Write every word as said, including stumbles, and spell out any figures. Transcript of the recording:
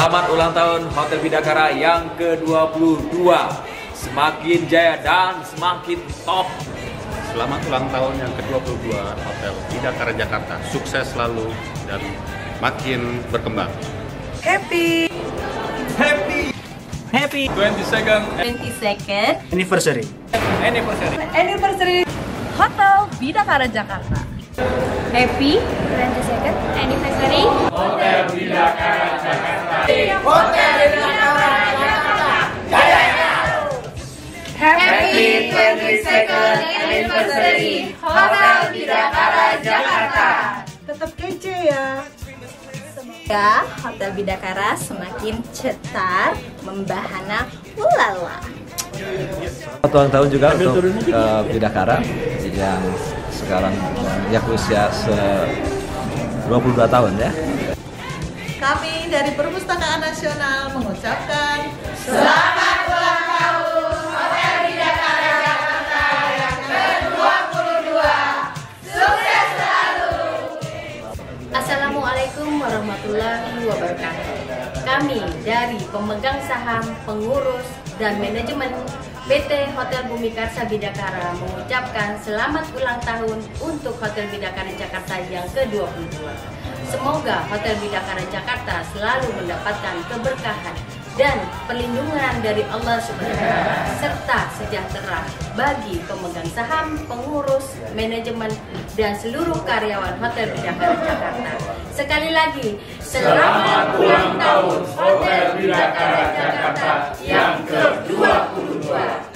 Selamat ulang tahun Hotel Bidakara yang ke dua puluh dua. Semakin jaya dan semakin top. Selamat ulang tahun yang ke dua puluh dua Hotel Bidakara Jakarta. Sukses selalu dan makin berkembang. Happy! Happy! Happy! twenty-second twenty-second Anniversary! Anniversary! Anniversary Hotel Bidakara Jakarta. Happy twenty-second Anniversary Hotel Bidakara Jakarta. Hotel Bidakara Jakarta. Jaya! Happy twenty-second Anniversary Hotel Bidakara Jakarta. Tetap kece ya! Semoga Hotel Bidakara semakin cetar, membahana, ulala. Selamat ulang tahun juga untuk uh, Bidakara yang sekarang ya usia se dua puluh dua tahun ya. Kami dari Perpustakaan Nasional mengucapkan Selamat ulang tahun Hotel Bidakara Jakarta yang ke dua puluh dua. Sukses selalu. Assalamualaikum warahmatullahi wabarakatuh. Kami dari pemegang saham, pengurus, dan manajemen B T Hotel Bumikar Bidakara mengucapkan selamat ulang tahun untuk Hotel Bidakara Jakarta yang ke dua puluh dua. Semoga Hotel Bidakara Jakarta selalu mendapatkan keberkahan dan perlindungan dari Allah Subhanahu wa Ta'ala serta sejahtera bagi pemegang saham, pengurus, manajemen, dan seluruh karyawan Hotel Bidakara Jakarta. Sekali lagi, selamat ulang tahun Hotel Bidakara Jakarta yang ke dua puluh dua.